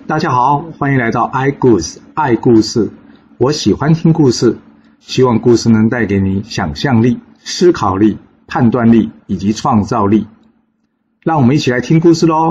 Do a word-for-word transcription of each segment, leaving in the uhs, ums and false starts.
大家好，欢迎来到爱故事爱故事。我喜欢听故事，希望故事能带给你想象力、思考力、判断力以及创造力。让我们一起来听故事咯。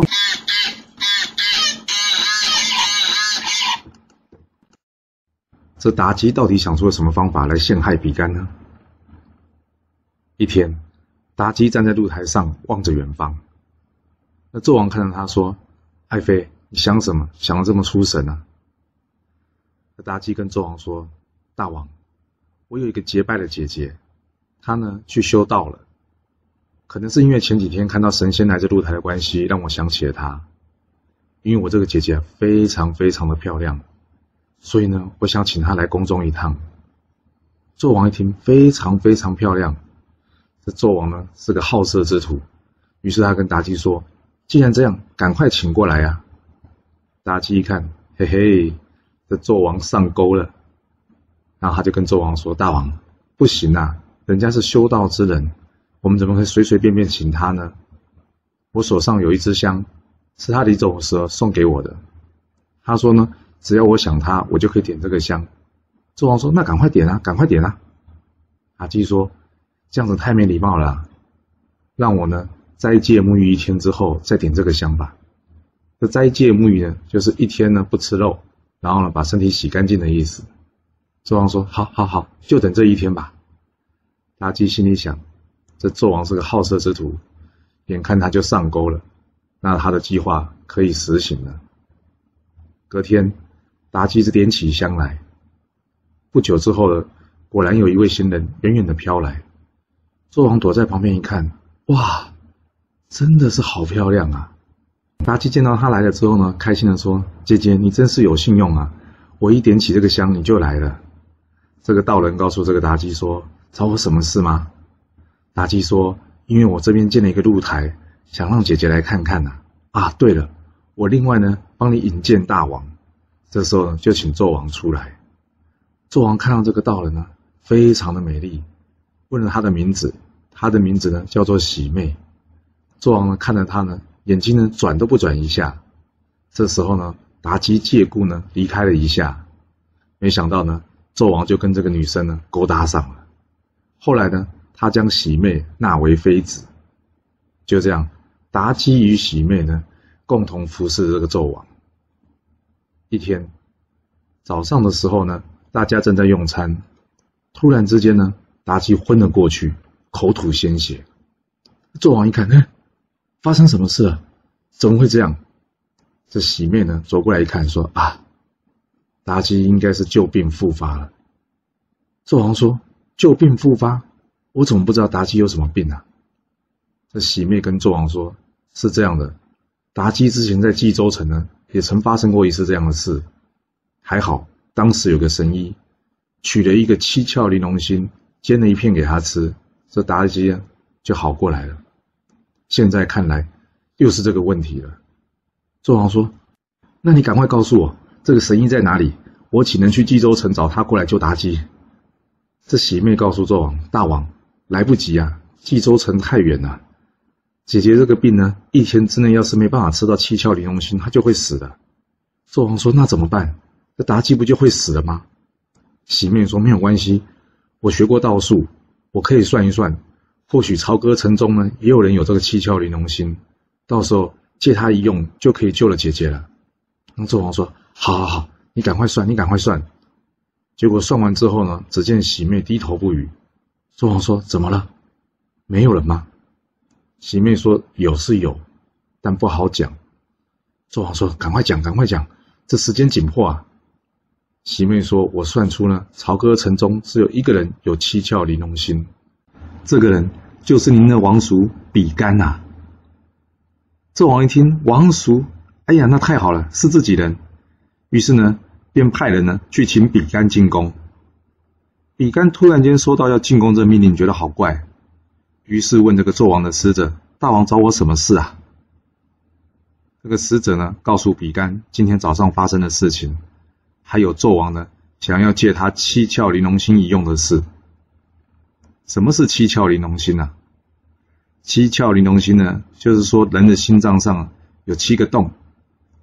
这妲己到底想出了什么方法来陷害比干呢？一天，妲己站在露台上望着远方，那纣王看到他说：爱妃，你想什么？想得这么出神啊？那妲己跟纣王说：大王，我有一个结拜的姐姐，她呢去修道了，可能是因为前几天看到神仙来这露台的关系，让我想起了她。因为我这个姐姐非常非常的漂亮，所以呢，我想请她来宫中一趟。纣王一听，非常非常漂亮，这纣王呢是个好色之徒，于是他跟妲己说：既然这样，赶快请过来啊！妲己一看，嘿嘿，这纣王上钩了。然后他就跟纣王说：大王，不行啊，人家是修道之人，我们怎么可以随随便便请他呢？我手上有一支香，是他离走的时候送给我的。他说呢，只要我想他，我就可以点这个香。纣王说：那赶快点啊，赶快点啊！妲己说：这样子太没礼貌了啊，让我呢斋戒沐浴一天之后再点这个香吧。这斋戒沐浴呢，就是一天呢不吃肉，然后呢把身体洗干净的意思。纣王说：好好好，就等这一天吧。妲己心里想，这纣王是个好色之徒，眼看他就上钩了，那他的计划可以实行了。隔天，妲己是点起香来。不久之后呢，果然有一位仙人远远的飘来。纣王躲在旁边一看，哇，真的是好漂亮啊！妲己见到他来了之后呢，开心的说：姐姐，你真是有信用啊，我一点起这个香你就来了。这个道人告诉这个妲己说：找我什么事吗？妲己说：因为我这边建了一个露台，想让姐姐来看看啊。啊，对了，我另外呢帮你引荐大王。这时候呢就请纣王出来。纣王看到这个道人呢非常的美丽，问了她的名字，她的名字呢叫做喜妹。纣王呢看着她呢，眼睛呢转都不转一下。这时候呢，妲己借故呢离开了一下，没想到呢，纣王就跟这个女生呢勾搭上了。后来呢，他将喜妹纳为妃子。就这样，妲己与喜妹呢共同服侍这个纣王。一天早上的时候呢，大家正在用餐，突然之间呢，妲己昏了过去，口吐鲜血。纣王一看，哎，发生什么事了？怎么会这样？这喜妹呢走过来一看，说：啊，妲己应该是旧病复发了。纣王说：旧病复发？我怎么不知道妲己有什么病啊？这喜妹跟纣王说：是这样的，妲己之前在冀州城呢也曾发生过一次这样的事，还好当时有个神医取了一个七窍玲珑心，煎了一片给他吃，这妲己呢就好过来了。现在看来又是这个问题了。纣王说：那你赶快告诉我这个神医在哪里，我岂能去冀州城找他过来救妲己？这喜妹告诉纣王：大王，来不及啊，冀州城太远了，姐姐这个病呢，一天之内要是没办法吃到七窍玲珑心，她就会死的。纣王说：那怎么办？这妲己不就会死了吗？喜妹说：没有关系，我学过道术，我可以算一算，或许朝歌城中呢也有人有这个七窍玲珑心，到时候借他一用就可以救了姐姐了。那纣王说：好好好，你赶快算，你赶快算。结果算完之后呢，只见喜妹低头不语。纣王说：怎么了？没有了吗？喜妹说：有是有，但不好讲。纣王说：赶快讲，赶快讲，这时间紧迫啊。喜妹说：我算出呢，朝歌城中只有一个人有七窍玲珑心，这个人就是您的王叔比干啊。纣王一听，王叔，哎呀，那太好了，是自己人。于是呢，便派人呢去请比干进宫。比干突然间收到要进宫这命令，觉得好怪，于是问这个纣王的使者：大王找我什么事啊？这个使者呢告诉比干今天早上发生的事情，还有纣王呢想要借他七窍玲珑心一用的事。什么是七窍玲珑心啊？七窍玲珑心呢，就是说人的心脏上有七个洞，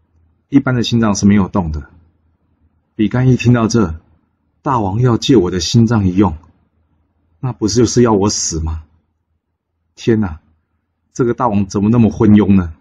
一般的心脏是没有动的。比干一听到这，大王要借我的心脏一用，那不是就是要我死吗？天哪，这个大王怎么那么昏庸呢？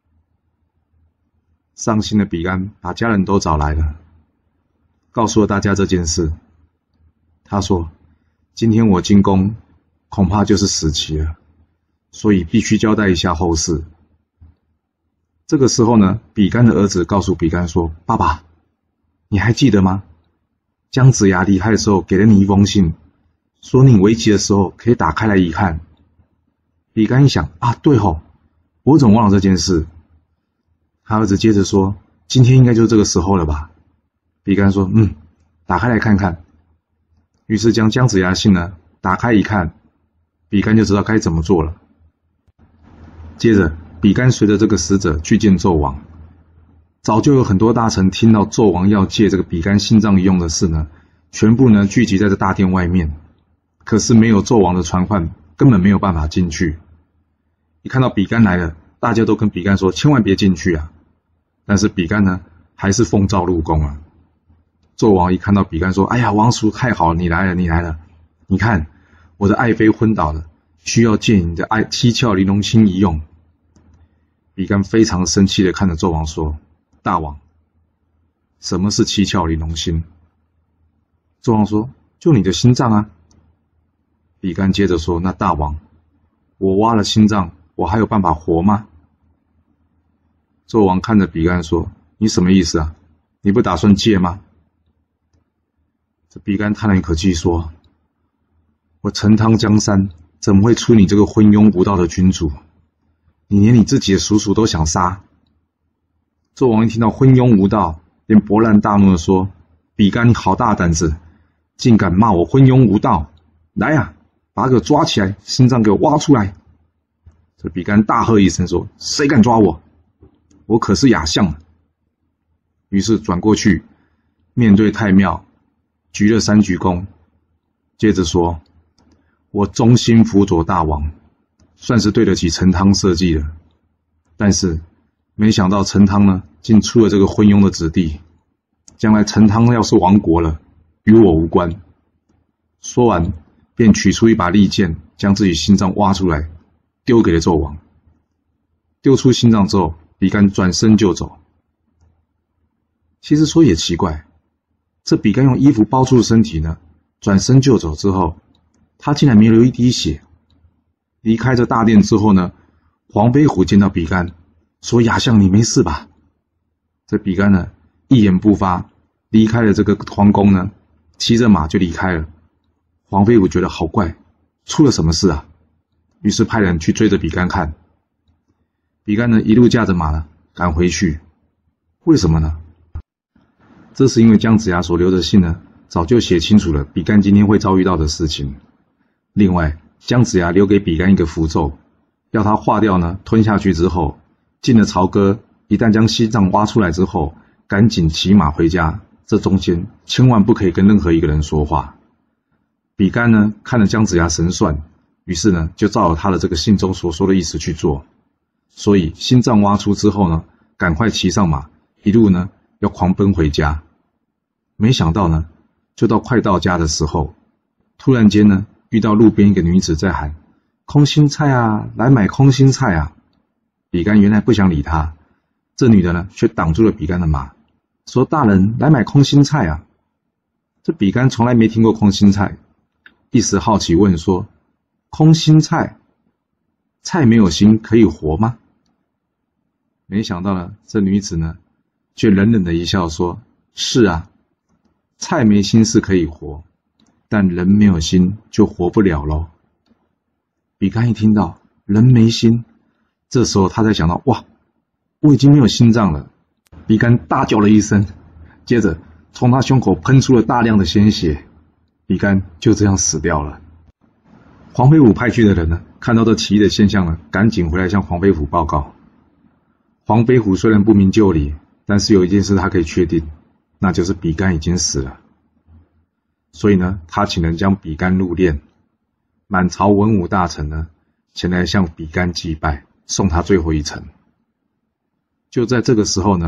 伤心的比干把家人都找来了，告诉了大家这件事。他说，今天我进宫恐怕就是死期了，所以必须交代一下后事。这个时候呢，比干的儿子告诉比干说，爸爸，你还记得吗？姜子牙离开的时候给了你一封信，说你危急的时候可以打开来一看。比干一想，啊，对吼，我怎么忘了这件事？他儿子接着说，今天应该就是这个时候了吧？比干说，嗯，打开来看看。于是将姜子牙的信呢打开一看，比干就知道该怎么做了。接着比干随着这个使者去见纣王。早就有很多大臣听到纣王要借这个比干心脏一用的事呢，全部呢聚集在这大殿外面。可是没有纣王的传唤，根本没有办法进去。一看到比干来了，大家都跟比干说，千万别进去啊！但是比干呢还是奉诏入宫了。纣王一看到比干说，哎呀，王叔太好了，你来了你来了，你看我的爱妃昏倒了，需要借你的爱七窍玲珑心一用。比干非常生气的看着纣王说，大王，什么是七窍玲珑心？纣王说，就你的心脏啊。比干接着说，那大王，我挖了心脏，我还有办法活吗？纣王看着比干说，你什么意思啊？你不打算借吗？这比干叹了一口气说，我陈汤江山怎么会出你这个昏庸无道的君主？你连你自己的叔叔都想杀。纣王一听到昏庸无道，便勃然大怒地说，比干你好大胆子，竟敢骂我昏庸无道，来啊，把他给我抓起来，心脏给我挖出来。这比干大喝一声说，谁敢抓我？我可是亚相。于是转过去面对太庙，鞠了三鞠躬，接着说，我忠心辅佐大王，算是对得起陈汤社稷了。但是没想到陈汤呢竟出了这个昏庸的子弟，将来陈汤要是亡国了，与我无关。说完便取出一把利剑，将自己心脏挖出来丢给了纣王。丢出心脏之后，比干转身就走。其实说也奇怪，这比干用衣服包住身体呢，转身就走之后，他竟然没流一滴血。离开这大殿之后呢，黄飞虎见到比干说，亚相你没事吧？这比干呢一言不发，离开了这个皇宫呢，骑着马就离开了。黄飞虎觉得好怪，出了什么事啊？于是派人去追着比干看。比干呢一路驾着马呢赶回去。为什么呢？这是因为姜子牙所留的信呢早就写清楚了比干今天会遭遇到的事情。另外姜子牙留给比干一个符咒，要他化掉呢吞下去之后，进了朝歌，一旦将心脏挖出来之后，赶紧骑马回家，这中间千万不可以跟任何一个人说话。比干呢看了姜子牙神算，于是呢就照着他的这个信中所说的意思去做。所以心脏挖出之后呢，赶快骑上马，一路呢要狂奔回家。没想到呢，就到快到家的时候，突然间呢遇到路边一个女子在喊，空心菜啊，来买空心菜啊。比干原来不想理他，这女的呢却挡住了比干的马，说，大人来买空心菜啊。这比干从来没听过空心菜，一时好奇问说，空心菜，菜没有心可以活吗？没想到呢，这女子呢却冷冷的一笑说，是啊，菜没心是可以活，但人没有心就活不了咯。比干一听到人没心，这时候他才想到，哇，我已经没有心脏了。比干大叫了一声，接着从他胸口喷出了大量的鲜血，比干就这样死掉了。黄飞虎派去的人呢，看到这奇异的现象呢，赶紧回来向黄飞虎报告。黄飞虎虽然不明就里，但是有一件事他可以确定，那就是比干已经死了。所以呢，他请人将比干入殓，满朝文武大臣呢前来向比干祭拜，送他最后一程。就在这个时候呢，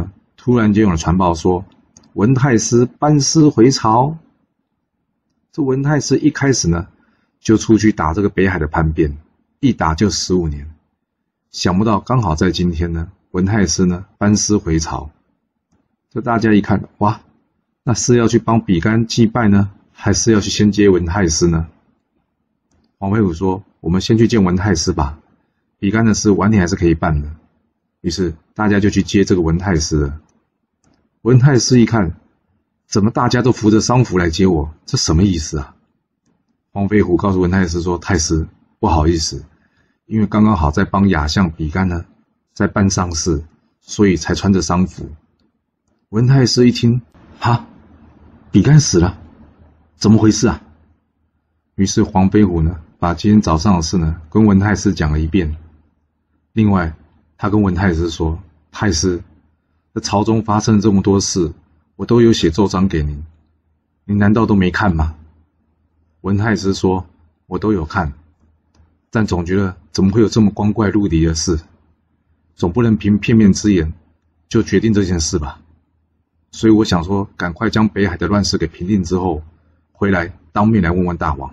突然间有了传报说，文太师班师回朝。这文太师一开始呢，就出去打这个北海的叛变，一打就十五年。想不到刚好在今天呢，文太师呢班师回朝。这大家一看，哇，那是要去帮比干祭拜呢，还是要去先接文太师呢？黄飞虎说，我们先去见文太师吧，比干的事晚点还是可以办的。于是大家就去接这个文太师了。文太师一看，怎么大家都扶着丧服来接我，这什么意思啊？黄飞虎告诉文太师说，太师不好意思，因为刚刚好在帮亚相比干呢在办丧事，所以才穿着丧服。文太师一听，哈，比干死了，怎么回事啊？于是黄飞虎呢把今天早上的事呢跟文太师讲了一遍。另外他跟文太师说，太师，这朝中发生了这么多事，我都有写奏章给您，您难道都没看吗？文太师说，我都有看，但总觉得怎么会有这么光怪陆离的事，总不能凭片面之言就决定这件事吧。所以我想说，赶快将北海的乱世给平定之后，回来当面来问问大王。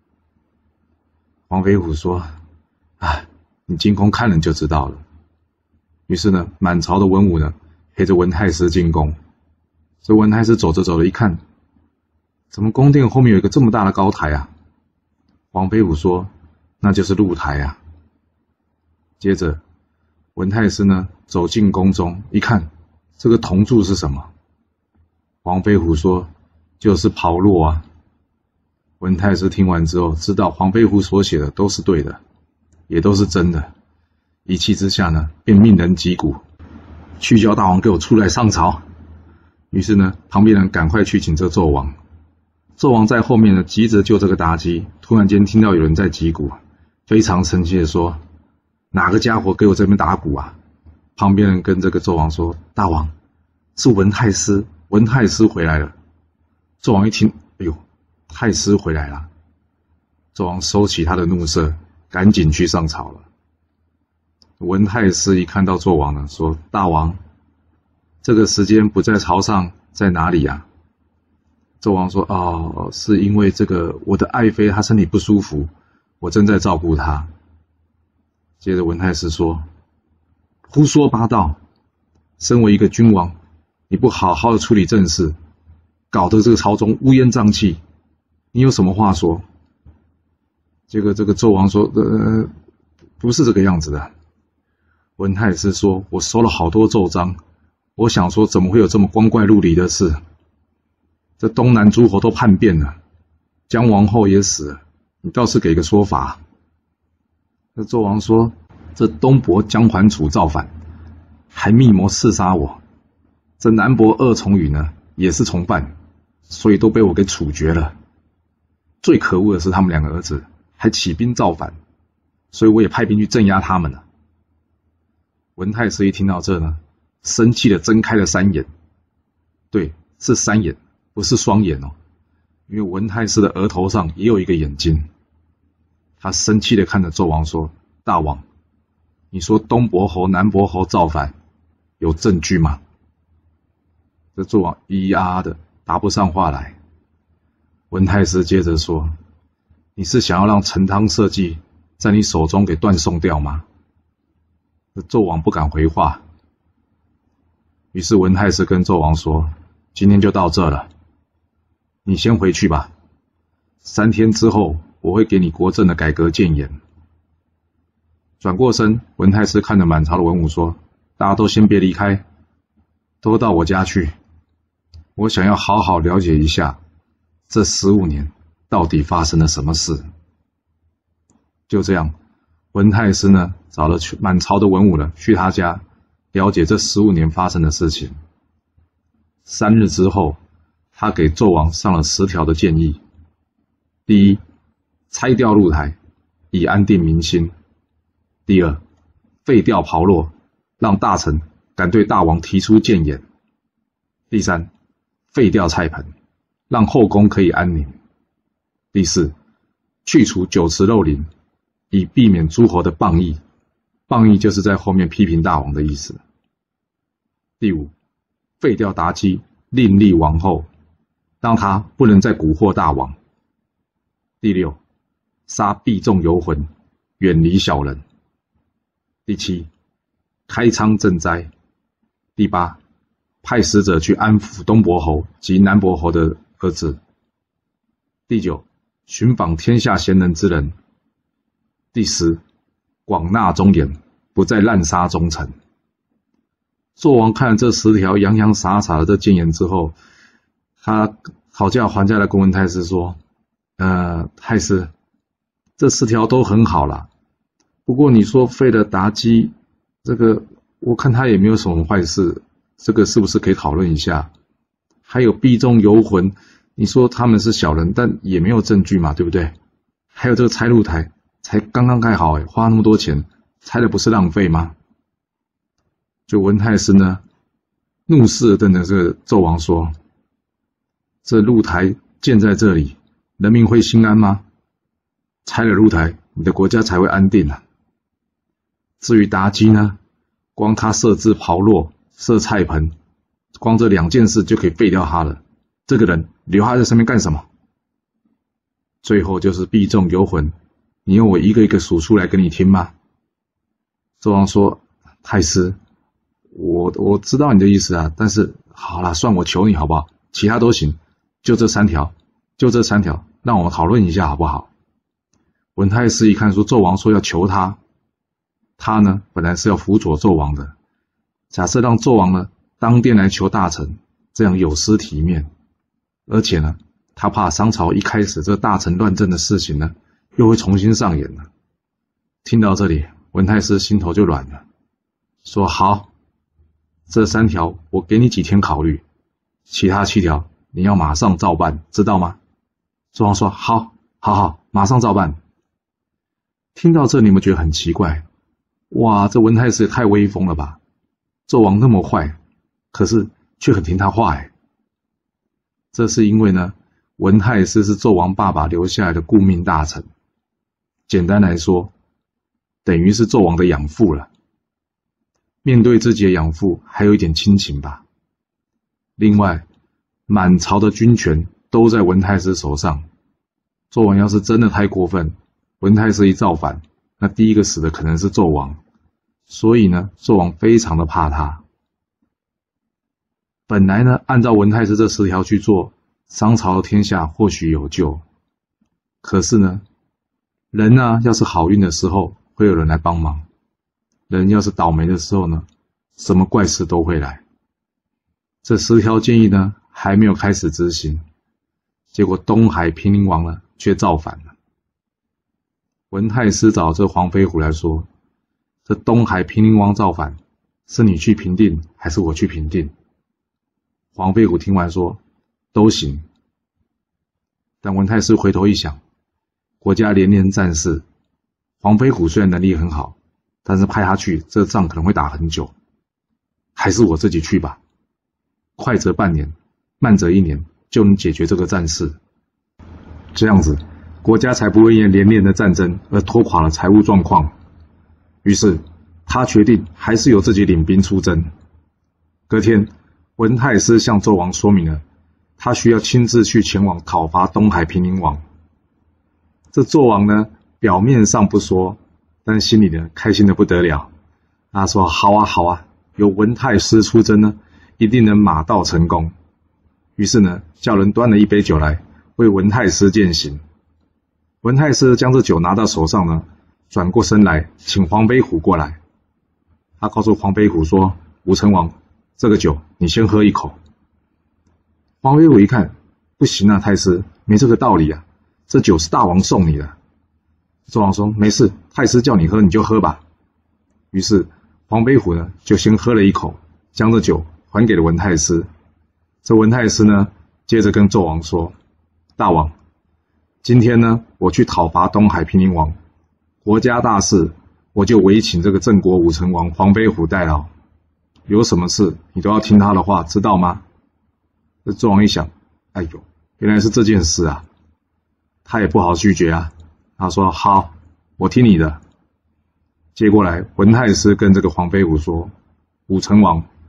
黄飞虎说，啊，你进宫看了就知道了。于是呢，满朝的文武呢陪着文太师进宫。这文太师走着走着一看，怎么宫殿后面有一个这么大的高台啊？黄飞虎说，那就是露台啊。接着文太师呢走进宫中一看，这个铜柱是什么？黄飞虎说，就是炮烙啊。文太师听完之后，知道黄飞虎所写的都是对的，也都是真的。一气之下呢，便命人击鼓，去叫大王给我出来上朝。于是呢，旁边人赶快去请这纣王。纣王在后面呢，急着救这个妲己，突然间听到有人在击鼓，非常生气的说，哪个家伙给我这边打鼓啊？旁边人跟这个纣王说，大王，是文太师，文太师回来了。纣王一听，哎呦，太师回来了。纣王收起他的怒色，赶紧去上朝了。文太师一看到纣王呢，说，大王，这个时间不在朝上，在哪里啊？纣王说，哦，是因为这个我的爱妃她身体不舒服，我正在照顾她。接着文太师说，胡说八道，身为一个君王，你不好好的处理政事，搞得这个朝中乌烟瘴气，你有什么话说？这个这个纣王说，呃，不是这个样子的。文太师说，我收了好多奏章，我想说怎么会有这么光怪陆离的事？这东南诸侯都叛变了，姜王后也死了，你倒是给个说法。这纣王说，这东伯姜桓楚造反，还密谋刺杀我，这南伯二重羽呢也是从犯，所以都被我给处决了。最可恶的是他们两个儿子还起兵造反，所以我也派兵去镇压他们了。文太师一听到这呢，生气的睁开了三眼，对，是三眼，不是双眼哦，因为文太师的额头上也有一个眼睛。他生气的看着纣王说，大王，你说东伯侯南伯侯造反，有证据吗？这纣王咿咿啊啊的答不上话来。文太师接着说，你是想要让陈汤社稷在你手中给断送掉吗？纣王不敢回话。于是文太师跟纣王说，今天就到这了，你先回去吧，三天之后我会给你国政的改革建言。转过身，文太师看着满朝的文武说，大家都先别离开，都到我家去，我想要好好了解一下这十五年到底发生了什么事。就这样，文太师呢找了满朝的文武呢去他家了解这十五年发生的事情。三日之后，他给纣王上了十条的建议。第一，拆掉露台，以安定民心。第二，废掉炮烙，让大臣敢对大王提出谏言。第三，废掉菜盆，让后宫可以安宁。第四，去除酒池肉林，以避免诸侯的谤议。谤议就是在后面批评大王的意思。第五， 废掉妲己，另立王后，让她不能再蛊惑大王。第六，杀必众游魂，远离小人。第七，开仓赈灾。第八，派使者去安抚东伯侯及南伯侯的儿子。第九，寻访天下贤能之人。第十，广纳忠言，不再滥杀忠臣。纣王看了这十条洋洋洒洒的这谏言之后，他讨价还价的跟文太师说：呃，太师，这十条都很好啦，不过你说废了妲己，这个我看他也没有什么坏事，这个是不是可以讨论一下？还有必众游魂，你说他们是小人，但也没有证据嘛，对不对？还有这个拆露台，才刚刚盖好，花那么多钱，拆的不是浪费吗？就文太师呢，怒视地瞪着这个纣王说：这露台建在这里，人民会心安吗？拆了露台，你的国家才会安定啊。至于妲己呢，光他设置炮烙、设菜盆，光这两件事就可以废掉他了。这个人留他在身边干什么？最后就是必众游魂，你用我一个一个数出来给你听吗？纣王说：太师，我我知道你的意思啊，但是好啦，算我求你好不好？其他都行，就这三条，就这三条，让我们讨论一下好不好？文太师一看说纣王说要求他，他呢本来是要辅佐纣王的，假设让纣王呢当殿来求大臣，这样有失体面，而且呢他怕商朝一开始这个大臣乱政的事情呢又会重新上演了。听到这里，文太师心头就软了，说好，这三条我给你几天考虑，其他七条你要马上照办，知道吗？纣王说好，好好，马上照办。听到这，你们觉得很奇怪，哇，这文太师也太威风了吧？纣王那么坏，可是却很听他话哎。这是因为呢，文太师是纣王爸爸留下来的顾命大臣，简单来说，等于是纣王的养父了。面对自己的养父，还有一点亲情吧。另外，满朝的军权都在文太师手上，纣王要是真的太过分，文太师一造反，那第一个死的可能是纣王，所以呢，纣王非常的怕他。本来呢，按照文太师这十条去做，商朝的天下或许有救。可是呢，人呢，要是好运的时候，会有人来帮忙；人要是倒霉的时候呢，什么怪事都会来。这十条建议呢，还没有开始执行，结果东海平陵王呢，却造反了。文太师找这黄飞虎来说，这东海平陵王造反，是你去平定还是我去平定？黄飞虎听完说都行。但文太师回头一想，国家连连战事，黄飞虎虽然能力很好，但是派他去，这仗可能会打很久，还是我自己去吧，快则半年，慢则一年就能解决这个战事，这样子国家才不会因连连的战争而拖垮了财务状况。于是他决定还是由自己领兵出征。隔天，文太师向纣王说明了他需要亲自去前往讨伐东海平陵王。这纣王呢，表面上不说，但心里呢开心的不得了。他说好啊好啊，有文太师出征呢，一定能马到成功。于是呢，叫人端了一杯酒来为文太师饯行。文太师将这酒拿到手上呢，转过身来请黄飞虎过来。他告诉黄飞虎说，武成王，这个酒你先喝一口。黄飞虎一看，不行啊，太师，没这个道理啊，这酒是大王送你的。纣王说没事，太师叫你喝你就喝吧。于是黄飞虎呢就先喝了一口，将这酒还给了文太师。这文太师呢接着跟纣王说，大王，今天呢我去讨伐东海平陵王，国家大事我就委请这个郑国武成王黄飞虎代劳，有什么事你都要听他的话，知道吗？这纣王一想，哎呦，原来是这件事啊，他也不好拒绝啊。他说好，我听你的。接过来，文太师跟这个黄飞虎说，武成王，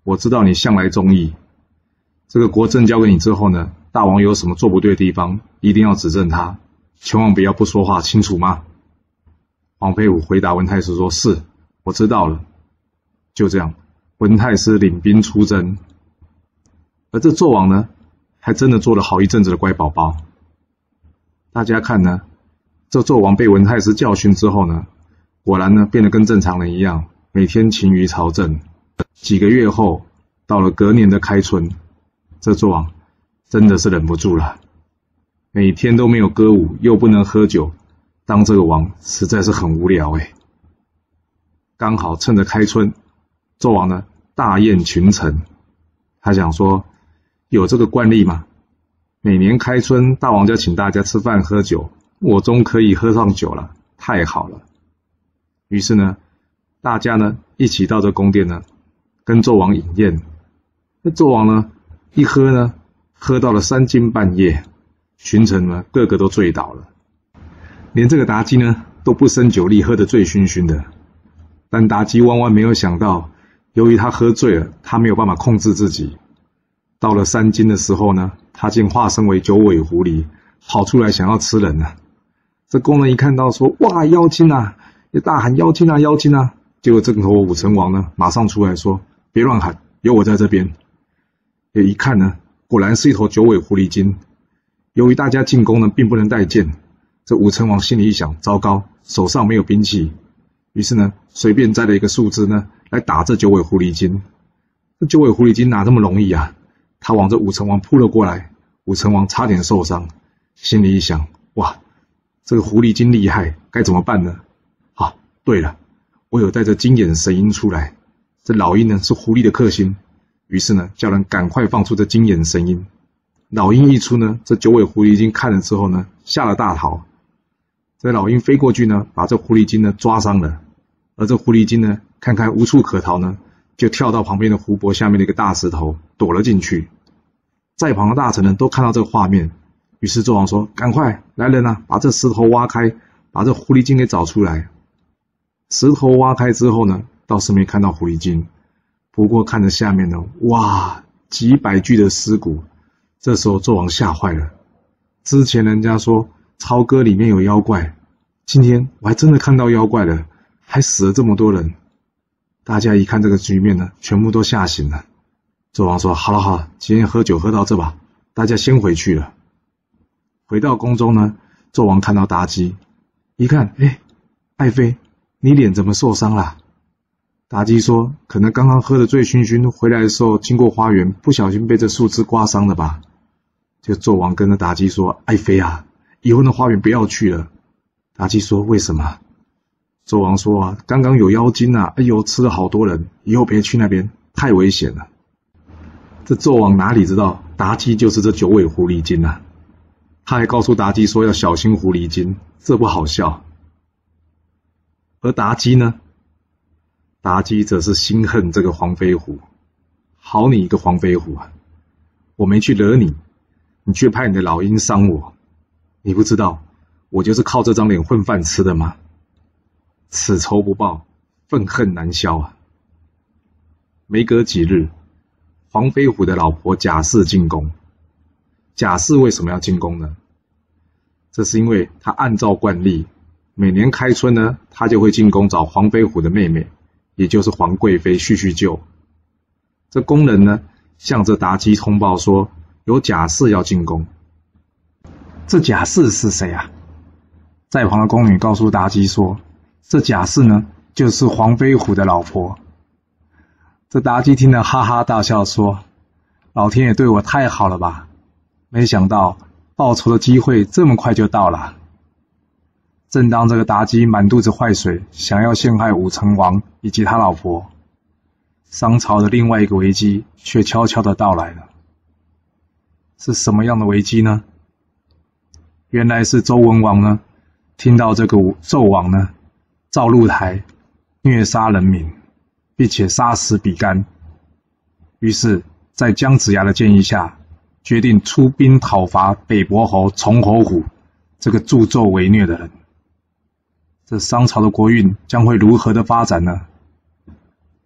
我知道你向来忠义，这个国政交给你之后呢，大王有什么做不对的地方，一定要指正他，千万不要不说话，清楚吗？”黄飞虎回答文太师说：“是，我知道了。”就这样，文太师领兵出征，而这纣王呢，还真的做了好一阵子的乖宝宝。大家看呢，这纣王被文太师教训之后呢，果然呢变得跟正常人一样，每天勤于朝政。几个月后，到了隔年的开春，这纣王真的是忍不住了，每天都没有歌舞，又不能喝酒，当这个王实在是很无聊诶。刚好趁着开春，纣王呢大宴群臣，他想说有这个惯例嘛，每年开春大王就请大家吃饭喝酒，我终可以喝上酒了，太好了。于是呢，大家呢一起到这宫殿呢，跟纣王饮宴。那纣王呢一喝呢，喝到了三更半夜，群臣呢个个都醉倒了，连这个妲己呢都不胜酒力，喝得醉醺醺的。但妲己万万没有想到，由于他喝醉了，他没有办法控制自己。到了三更的时候呢，他竟化身为九尾狐狸，跑出来想要吃人了。这宫人一看到说：“哇，妖精啊！”也大喊：“妖精啊，妖精啊！”结果这个武成王呢，马上出来说：“别乱喊，有我在这边。”也一看呢，果然是一头九尾狐狸精。由于大家进宫呢，并不能带剑，这武成王心里一想：糟糕，手上没有兵器。于是呢，随便摘了一个树枝呢，来打这九尾狐狸精。这九尾狐狸精哪那么容易啊？他往这武成王扑了过来，武成王差点受伤，心里一想：哇，这个狐狸精厉害，该怎么办呢？啊，对了，我有带着金眼神鹰出来，这老鹰呢是狐狸的克星，于是呢，叫人赶快放出这金眼神鹰。老鹰一出呢，这九尾狐狸精看了之后呢，吓了大逃。这老鹰飞过去呢，把这狐狸精呢抓伤了，而这狐狸精呢，看看无处可逃呢，就跳到旁边的湖泊下面的一个大石头躲了进去。在旁的大臣呢都看到这个画面，于是纣王说：“赶快来人啊，把这石头挖开，把这狐狸精给找出来。”石头挖开之后呢，倒是没看到狐狸精，不过看着下面呢，哇，几百具的尸骨。这时候纣王吓坏了，之前人家说朝歌里面有妖怪，今天我还真的看到妖怪了，还死了这么多人。大家一看这个局面呢，全部都吓醒了。纣王说：“好了好了，今天喝酒喝到这吧，大家先回去了。”回到宫中呢，纣王看到妲己，一看，哎，爱妃，你脸怎么受伤了？妲己说：“可能刚刚喝得醉醺醺，回来的时候经过花园，不小心被这树枝刮伤了吧？”就纣王跟着妲己说：“爱妃啊，以后那花园不要去了。”妲己说：“为什么？”纣王说：“啊，刚刚有妖精啊，哎呦，吃了好多人，以后别去那边，太危险了。”这纣王哪里知道，妲己就是这九尾狐狸精啊！他还告诉妲己说要小心狐狸精，这不好笑。而妲己呢？妲己则是心恨这个黄飞虎，好你一个黄飞虎啊！我没去惹你，你却派你的老鹰伤我，你不知道我就是靠这张脸混饭吃的吗？此仇不报，愤恨难消啊！没隔几日，黄飞虎的老婆贾氏进宫。贾氏为什么要进宫呢？这是因为他按照惯例，每年开春呢，他就会进宫找黄飞虎的妹妹，也就是皇贵妃叙叙旧。这宫人呢，向这妲己通报说，有贾氏要进宫。这贾氏是谁啊？在旁的宫女告诉妲己说，这贾氏呢，就是黄飞虎的老婆。这妲己听了哈哈大笑说，老天爷对我太好了吧，没想到报仇的机会这么快就到了。正当这个妲己满肚子坏水，想要陷害武成王以及他老婆，商朝的另外一个危机却悄悄地到来了。是什么样的危机呢？原来是周文王呢，听到这个纣王呢，造露台虐杀人民，并且杀死比干，于是在姜子牙的建议下，决定出兵讨伐北伯侯崇侯虎这个助纣为虐的人。这商朝的国运将会如何的发展呢？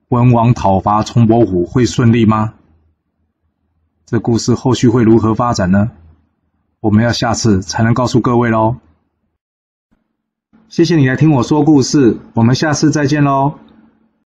文王讨伐冲伯虎会顺利吗？这故事后续会如何发展呢？我们要下次才能告诉各位咯。谢谢你来听我说故事，我们下次再见咯。